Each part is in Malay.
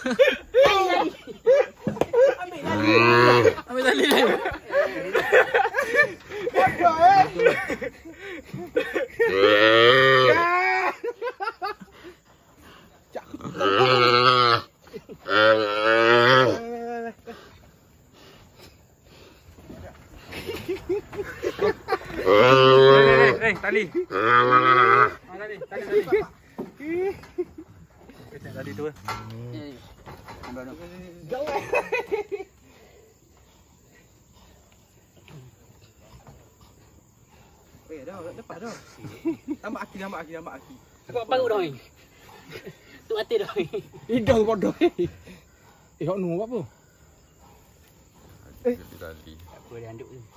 Ambil tali ni. Tali. Tali tu. Jauh. Dah, dapat dah. Tambah aki. Kau parut dah ni. Tu mati dah ni. Hidung bodoh. Hok nu apa? Tali. Apa dia anduk tu.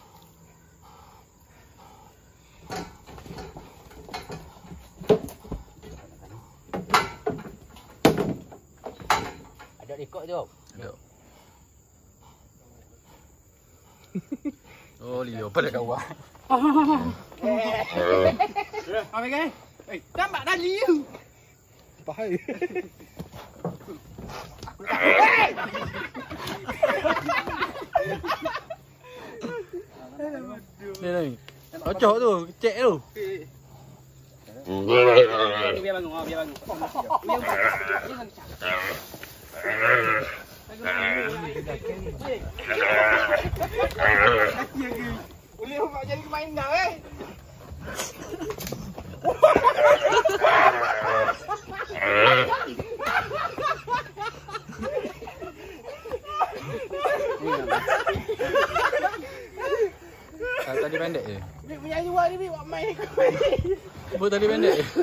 Ada rekod tu. Ada. Oh, Leo pada kawan. Ambil kan? Tambah tali tu. Bahaya. Ni. Ocok tu, kecek tu. Biar bangun. Boleh buat jadi mainan Tali pendek je. Bik punya jual ni, Bik. Buat main. Buat tali pendek je.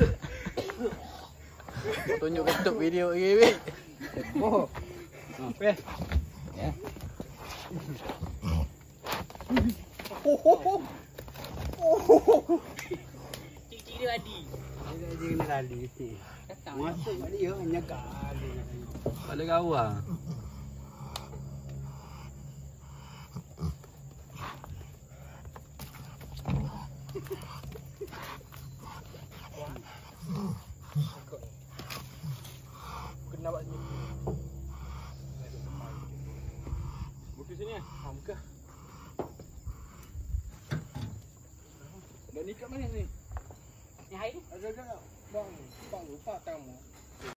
Tunjuk ketuk video lagi, Bik. Oh. Ya. Cik dia Adi. Dia kena tali. Masuk kat dia hanya kali. Pada kawan.